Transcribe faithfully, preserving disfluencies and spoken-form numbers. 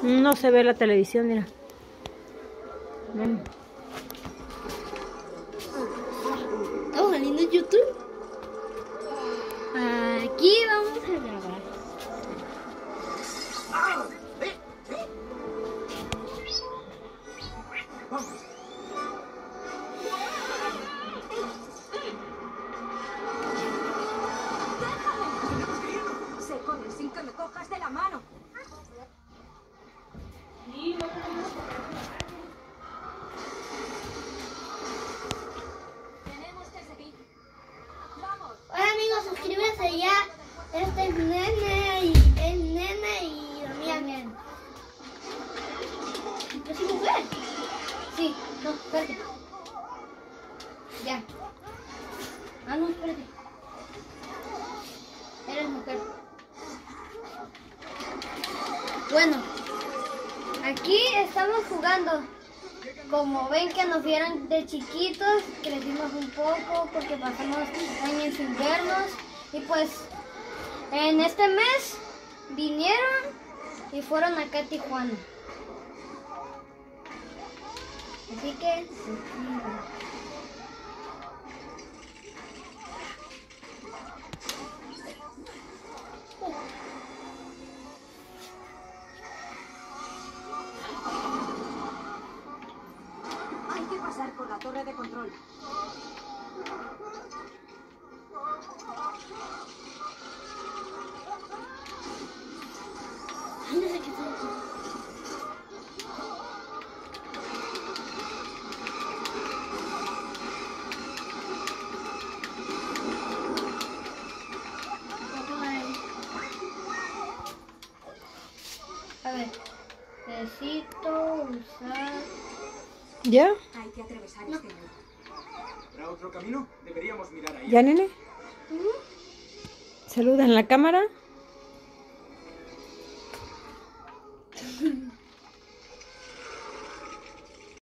No se ve la televisión, mira. Ven. ¿Estamos saliendo en YouTube? Aquí vamos a grabar. Se corre sin que me cojas de la mano. Tenemos que seguir. Vamos. Hola amigos, suscríbanse ya. Este es Nene y es Nene y Damián. ¿Es su mujer? Sí, no, espérate. Ya. Ah, no, espérate. Eres mujer. Bueno, aquí estamos jugando. Como ven que nos vieron de chiquitos, crecimos un poco porque pasamos años invernos. Y pues en este mes vinieron y fueron acá a Tijuana. Así que... Hay que pasar por la torre de control. Ay, no sé qué está aquí. A ver, necesito usar... ¿Ya? Hay que atravesar este muro. ¿Habrá otro camino? Deberíamos mirar ahí. ¿Ya, nene? Saluda en la cámara.